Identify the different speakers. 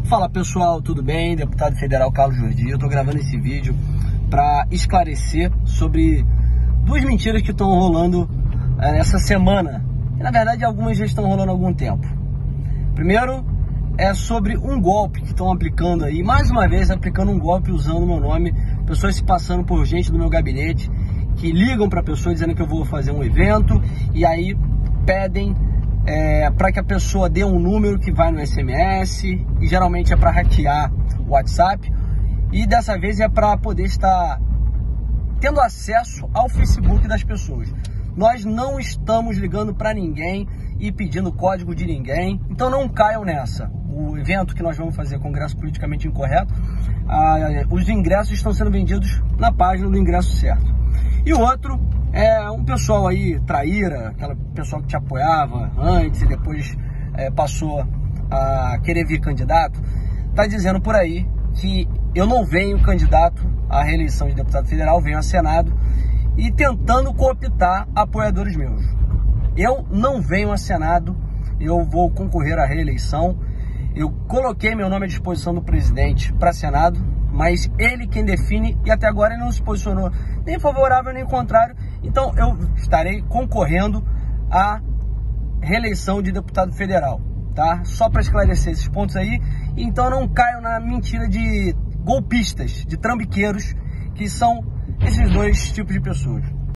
Speaker 1: Fala pessoal, tudo bem? Deputado Federal Carlos Jordi. Eu estou gravando esse vídeo para esclarecer sobre duas mentiras que estão rolando essa semana. E, na verdade, algumas já estão rolando há algum tempo. Primeiro é sobre um golpe que estão aplicando aí, mais uma vez aplicando um golpe usando o meu nome, pessoas se passando por gente do meu gabinete, que ligam para a pessoa dizendo que eu vou fazer um evento e aí pedem para que a pessoa dê um número que vai no SMS, e geralmente é para hackear o WhatsApp, e dessa vez é para poder estar tendo acesso ao Facebook das pessoas. Nós não estamos ligando para ninguém e pedindo código de ninguém, então não caiam nessa. O evento que nós vamos fazer, Congresso Politicamente Incorreto, os ingressos estão sendo vendidos na página do ingresso certo. E o outro é um pessoal aí, traíra, aquela pessoal que te apoiava antes e depois passou a querer vir candidato, tá dizendo por aí que eu não venho candidato à reeleição de deputado federal, venho a Senado e tentando cooptar apoiadores meus. Eu não venho a Senado, eu vou concorrer à reeleição, eu coloquei meu nome à disposição do presidente para Senado, mas ele quem define, e até agora ele não se posicionou nem favorável nem contrário, então eu estarei concorrendo à reeleição de deputado federal, tá? Só para esclarecer esses pontos aí, então não caiam na mentira de golpistas, de trambiqueiros, que são esses dois tipos de pessoas.